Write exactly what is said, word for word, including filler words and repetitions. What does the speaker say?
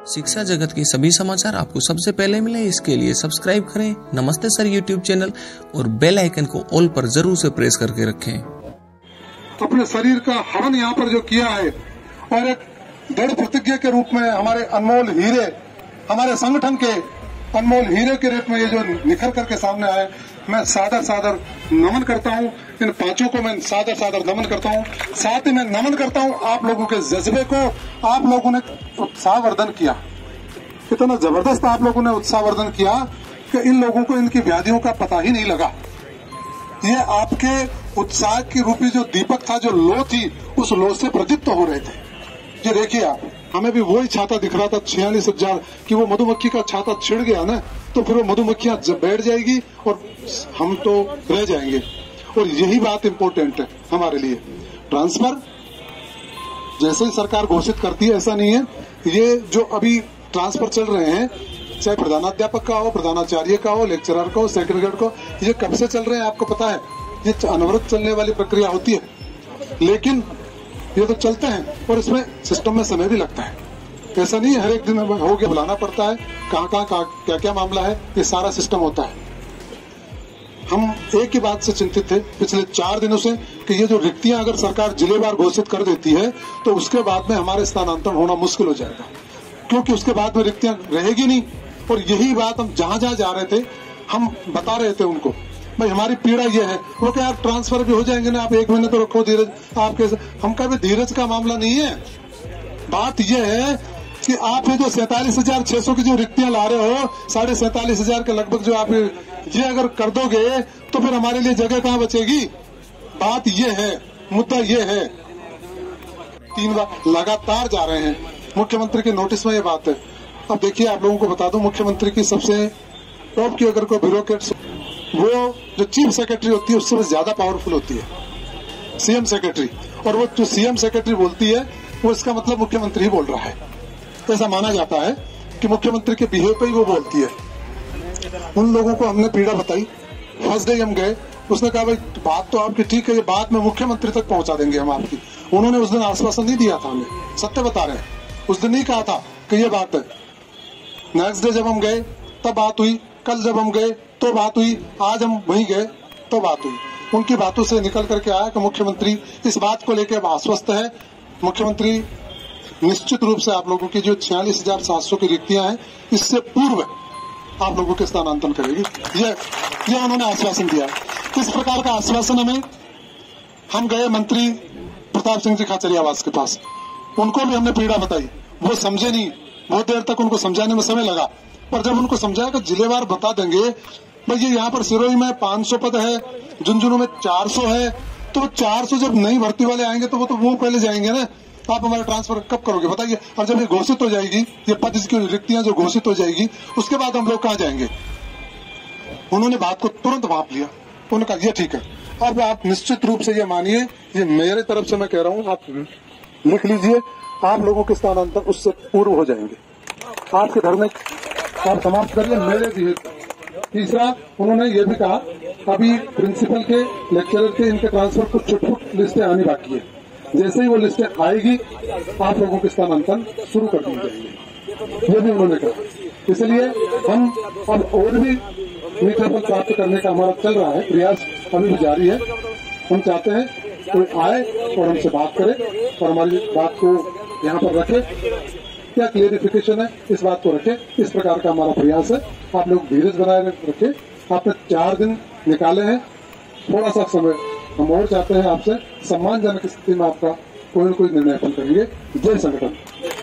शिक्षा जगत के सभी समाचार आपको सबसे पहले मिले, इसके लिए सब्सक्राइब करें नमस्ते सर यूट्यूब चैनल और बेल आइकन को ऑल पर जरूर से प्रेस करके रखें। अपने शरीर का हवन यहाँ पर जो किया है और एक दृढ़ प्रतिज्ञा के रूप में हमारे अनमोल हीरे, हमारे संगठन के अनमोल हीरे के रूप में ये जो निखर करके सामने आए, मैं सादर सादर नमन करता हूँ। इन पांचों को मैं सादर सादर नमन करता हूँ। साथ ही मैं नमन करता हूँ आप लोगों के जज्बे को। आप लोगों ने उत्साहवर्धन किया, इतना जबरदस्त आप लोगों ने उत्साहवर्धन किया कि इन लोगों को इनकी व्याधियों का पता ही नहीं लगा। ये आपके उत्साह की रूपी जो दीपक था, जो लो थी, उस लो से प्रदीप्त हो रहे थे। ये देखिए आप, हमें भी वही छाता दिख रहा था छियालीस हजार कि वो मधुमक्खी का छाता छिड़ गया ना, तो फिर वो मधुमक्खियां बैठ जाएगी और हम तो रह जाएंगे। और यही बात इम्पोर्टेंट है हमारे लिए। ट्रांसफर जैसे ही सरकार घोषित करती है, ऐसा नहीं है। ये जो अभी ट्रांसफर चल रहे हैं, चाहे प्रधानाध्यापक का हो, प्रधानाचार्य का हो, लेक्चरर का हो, सेकंड ग्रेड का हो, ये कब से चल रहे हैं आपको पता है? ये अनवरत चलने वाली प्रक्रिया होती है, लेकिन ये तो चलते हैं और इसमें सिस्टम में समय भी लगता है। ऐसा नहीं है हर एक दिन हो गया बुलाना पड़ता है, कहाँ कहाँ क्या क्या मामला है, ये सारा सिस्टम होता है। हम एक ही बात से चिंतित थे पिछले चार दिनों से कि ये जो रिक्तियां अगर सरकार जिलेवार घोषित कर देती है तो उसके बाद में हमारे स्थानांतरण होना मुश्किल हो जाएगा, क्योंकि उसके बाद में रिक्तियां रहेगी नहीं। और यही बात हम जहां जहां जा रहे थे हम बता रहे थे उनको, भाई हमारी पीड़ा ये है। वो क्या यार ट्रांसफर भी हो जाएंगे ना, आप एक महीने तो रखो धीरज। आपके हम का भी धीरज का मामला नहीं है। बात यह है कि आप ये जो सैतालीस हजार छह सौ की जो रिक्तियां ला रहे हो, साढ़े सैतालीस हजार के लगभग जो आप ये अगर कर दोगे तो फिर हमारे लिए जगह कहाँ बचेगी? बात ये है, मुद्दा ये है। तीन बार लगातार जा रहे हैं मुख्यमंत्री के नोटिस में ये बात है। अब देखिए आप लोगों को बता दूं, मुख्यमंत्री की सबसे टॉप की अगर कोई ब्यूरोक्रेट, वो जो चीफ सेक्रेटरी होती है उससे ज्यादा पावरफुल होती है सीएम सेक्रेटरी। और वो जो सीएम सेक्रेटरी बोलती है वो इसका मतलब मुख्यमंत्री ही बोल रहा है। तो ऐसा माना जाता है कि मुख्यमंत्री के बिहेव पे ही वो बोलती है। उन लोगों को हमने पीड़ा बताई, फर्स्ट डे हम गए, उसने कहा भाई बात तो आपकी ठीक है, ये बात में मुख्यमंत्री तक पहुंचा देंगे हम आपकी। उन्होंने उस दिन आश्वासन नहीं दिया था, हमें सत्य बता रहे हैं, उस दिन नहीं कहा था कि ये बात है। नेक्स्ट डे जब हम गए तब बात हुई, कल जब हम गए तो बात हुई, आज हम वहीं गए तो बात हुई। उनकी बातों से निकल करके आया कि मुख्यमंत्री इस बात को लेकर आश्वस्त है। मुख्यमंत्री निश्चित रूप से आप लोगों की जो छियालीस हजार सात सौ की रिक्तियां हैं, इससे पूर्व आप लोगों के स्थानांतरण करेगी, ये ये उन्होंने आश्वासन दिया। किस प्रकार का आश्वासन हमें? हम गए मंत्री प्रताप सिंह जी खाचरियावास के पास, उनको भी हमने पीड़ा बताई, वो समझे नहीं। बहुत देर तक उनको समझाने में समय लगा, पर जब उनको समझाया कि जिलेवार बता देंगे, भाई ये यहाँ पर सिरोही में पाँच सौ पद है, झुंझुनू में चार सौ है, तो वो चार सौ जब नई भर्ती वाले आएंगे तो वो तो वो पहले जाएंगे ना। आप हमारा ट्रांसफर कब करोगे बताइए? और जब ये घोषित हो जाएगी, ये पद की रिक्तियां जो घोषित हो जाएगी, उसके बाद हम लोग कहाँ जाएंगे? उन्होंने बात को तुरंत भाप लिया, उन्होंने कहा ये ठीक है। अब आप निश्चित रूप से ये मानिए, ये मेरे तरफ से मैं कह रहा हूँ, आप लिख लीजिए, आप लोगों के स्थानांतरण उससे पूर्व हो जाएंगे। आपके घर में आप समाप्त करिए मेरे भी। तीसरा, उन्होंने ये भी कहा अभी प्रिंसिपल के, लेक्चरर के, इनके ट्रांसफर कुछ छुट-छुट लिस्टें आनी बाकी है। जैसे ही वो लिस्टें आएगी आप लोगों के स्थानांतरण शुरू कर दिए जाएंगे, ये भी उन्होंने कहा। इसलिए हम अब और भी मीठा फल प्राप्त करने का हमारा चल रहा है प्रयास, अभी भी जारी है। हम चाहते हैं कोई आए और हमसे बात करे और हमारी बात को यहाँ पर रखे, क्या क्लियरिफिकेशन है इस बात को रखे। इस प्रकार का हमारा प्रयास है। आप लोग धीरज बनाए रखे। आपने चार दिन निकाले हैं, थोड़ा सा समय हम और चाहते हैं आपसे, सम्मानजनक स्थिति में आपका कोई न कोई निर्णय करिए। जय संगठन।